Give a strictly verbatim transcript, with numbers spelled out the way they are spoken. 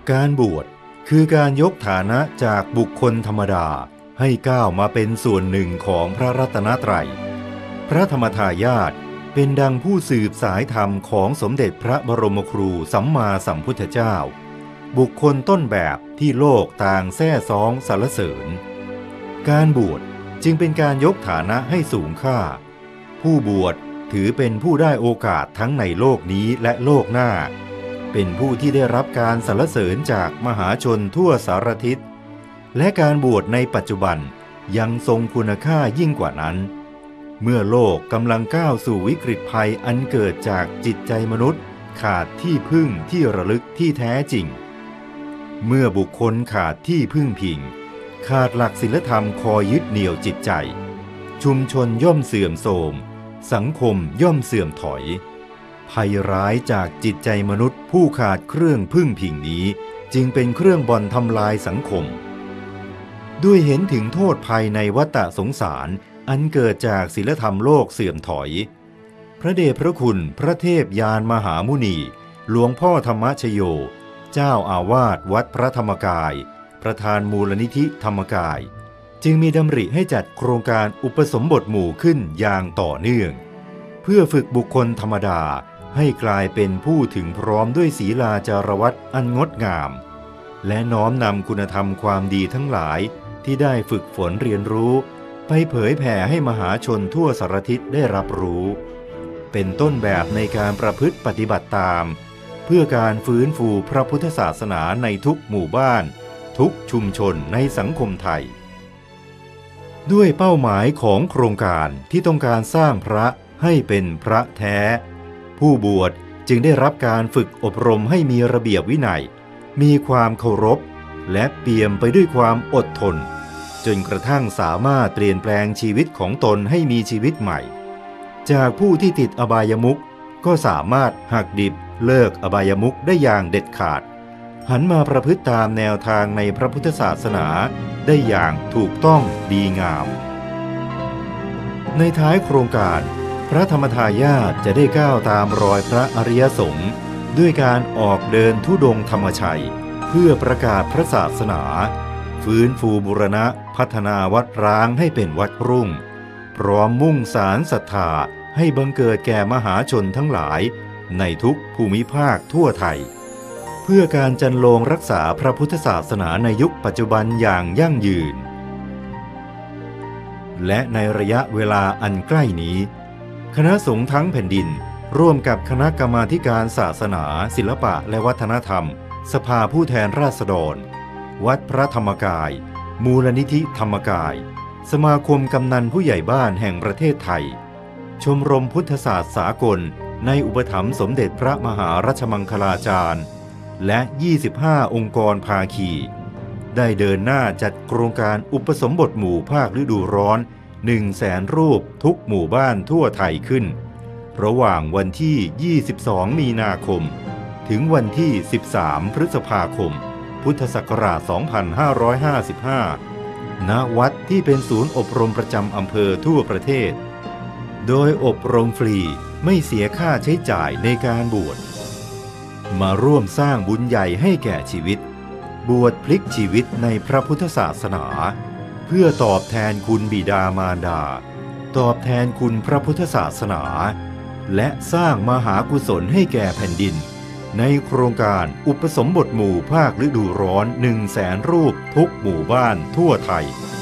การบวชคือการยกฐานะจากบุคคลธรรมดาให้ก้าวมาเป็นส่วนหนึ่งของพระรัตนตรัยพระธรรมทายาทเป็นดังผู้สืบสายธรรมของสมเด็จพระบรมครูสัมมาสัมพุทธเจ้าบุคคลต้นแบบที่โลกต่างแซ่ซ้องสรรเสริญการบวชจึงเป็นการยกฐานะให้สูงค่าผู้บวชถือเป็นผู้ได้โอกาสทั้งในโลกนี้และโลกหน้าเป็นผู้ที่ได้รับการสรรเสริญจากมหาชนทั่วสารทิศและการบวชในปัจจุบันยังทรงคุณค่ายิ่งกว่านั้นเมื่อโลกกำลังก้าวสู่วิกฤตภัยอันเกิดจากจิตใจมนุษย์ขาดที่พึ่งที่ระลึกที่แท้จริงเมื่อบุคคลขาดที่พึ่งพิงขาดหลักศีลธรรมคอยยึดเหนี่ยวจิตใจชุมชนย่อมเสื่อมโทรมสังคมย่อมเสื่อมถอยภัยร้ายจากจิตใจมนุษย์ผู้ขาดเครื่องพึ่งพิงนี้จึงเป็นเครื่องบ่อนทำลายสังคมด้วยเห็นถึงโทษภัยในวัฏสงสารอันเกิดจากศีลธรรมโลกเสื่อมถอยพระเดชพระคุณพระเทพยานมหามุนีหลวงพ่อธรรมชโยเจ้าอาวาสวัดพระธรรมกายประธานมูลนิธิธรรมกายจึงมีดำริให้จัดโครงการอุปสมบทหมู่ขึ้นอย่างต่อเนื่องเพื่อฝึกบุคคลธรรมดาให้กลายเป็นผู้ถึงพร้อมด้วยศีลาจารวัตรอันงดงามและน้อมนำคุณธรรมความดีทั้งหลายที่ได้ฝึกฝนเรียนรู้ไปเผยแผ่ให้มหาชนทั่วสารทิศได้รับรู้เป็นต้นแบบในการประพฤติปฏิบัติตามเพื่อการฟื้นฟูพระพุทธศาสนาในทุกหมู่บ้านทุกชุมชนในสังคมไทยด้วยเป้าหมายของโครงการที่ต้องการสร้างพระให้เป็นพระแท้ผู้บวชจึงได้รับการฝึกอบรมให้มีระเบียบวินัยมีความเคารพและเปี่ยมไปด้วยความอดทนจนกระทั่งสามารถเปลี่ยนแปลงชีวิตของตนให้มีชีวิตใหม่จากผู้ที่ติดอบายมุขก็สามารถหักดิบเลิกอบายมุขได้อย่างเด็ดขาดหันมาประพฤติตามแนวทางในพระพุทธศาสนาได้อย่างถูกต้องดีงามในท้ายโครงการพระธรรมทายาทจะได้ก้าวตามรอยพระอริยสงฆ์ด้วยการออกเดินธุดงค์ธรรมชัยเพื่อประกาศพระศาสนาฟื้นฟูบูรณะพัฒนาวัดร้างให้เป็นวัดรุ่งพร้อมมุ่งสารศรัทธาให้บังเกิดแก่มหาชนทั้งหลายในทุกภูมิภาคทั่วไทยเพื่อการจันโลงรักษาพระพุทธศาสนาในยุคปัจจุบันอย่างยั่งยืนและในระยะเวลาอันใกล้นี้คณะสงฆ์ทั้งแผ่นดินร่วมกับคณะกรรมาธิการศาสนาศิลปะและวัฒนธรรมสภาผู้แทนราษฎรวัดพระธรรมกายมูลนิธิธรรมกายสมาคมกำนันผู้ใหญ่บ้านแห่งประเทศไทยชมรมพุทธศาสตร์สากลในอุปถัมภ์สมเด็จพระมหารัชมังคลาจารย์และยี่สิบห้าองค์กรภาคีได้เดินหน้าจัดโครงการอุปสมบทหมู่ภาคฤดูร้อนหนึ่งแสนรูปทุกหมู่บ้านทั่วไทยขึ้นระหว่างวันที่ยี่สิบสองมีนาคมถึงวันที่สิบสามพฤษภาคมพุทธศักราชสองพันห้าร้อยห้าสิบห้าณวัดที่เป็นศูนย์อบรมประจำอำเภอทั่วประเทศโดยอบรมฟรีไม่เสียค่าใช้จ่ายในการบวชมาร่วมสร้างบุญใหญ่ให้แก่ชีวิตบวชพลิกชีวิตในพระพุทธศาสนาเพื่อตอบแทนคุณบิดามารดาตอบแทนคุณพระพุทธศาสนาและสร้างมหากุศลให้แก่แผ่นดินในโครงการอุปสมบทหมู่ภาคฤดูร้อนหนึ่งแสนรูปทุกหมู่บ้านทั่วไทย